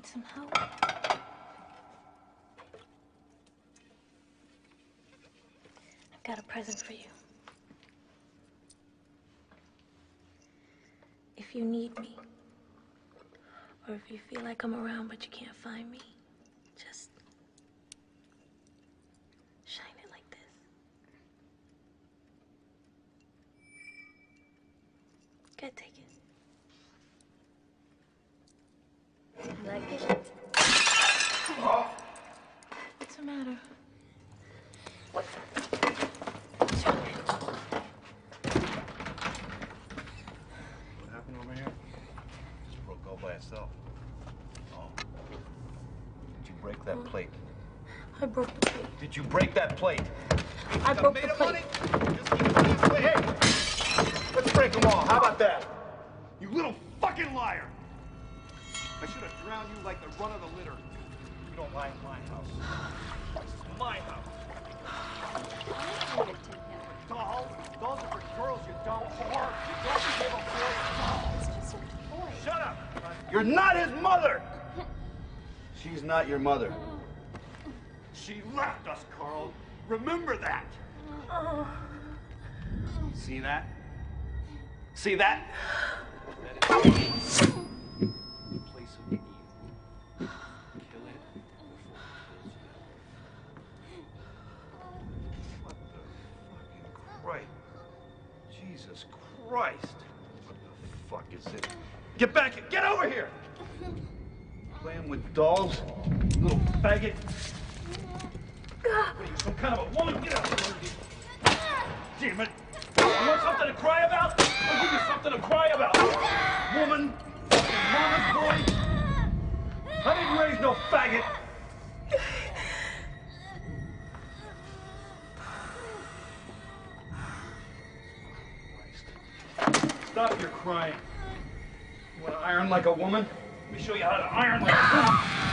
Need some help? I've got a present for you. If you need me, or if you feel like I'm around but you can't find me, just shine it like this. Good, take it. You like it? What's the matter? What? What's wrong? What happened over here? Just broke all by itself. Oh. Did you break that plate? I broke the plate. Did you break that plate? I broke the plate. Just keep putting this way. Hey! Let's break them all. How about that? You little fucking liar! I should have drowned you like the run of the litter. You don't lie in my house. This is my house. Dolls? Dolls are for girls, you dumb whore. You don't give a boy a doll. It's just a toy. Shut up! You're not his mother! She's not your mother. She left us, Carl. Remember that. See that? See that? That is the place of evil. Kill it before it kills you. What the fucking Christ? Jesus Christ. What the fuck is it? Get back here! Get over here! Playing with dolls? You little faggot. What are you, some kind of a woman? Get out of here. Damn it. You want something to cry about? I'll give you something to cry about. Woman. Mama's boy. I didn't raise no faggot. Stop your crying. You want to iron like a woman? Let me show you how to iron like a woman.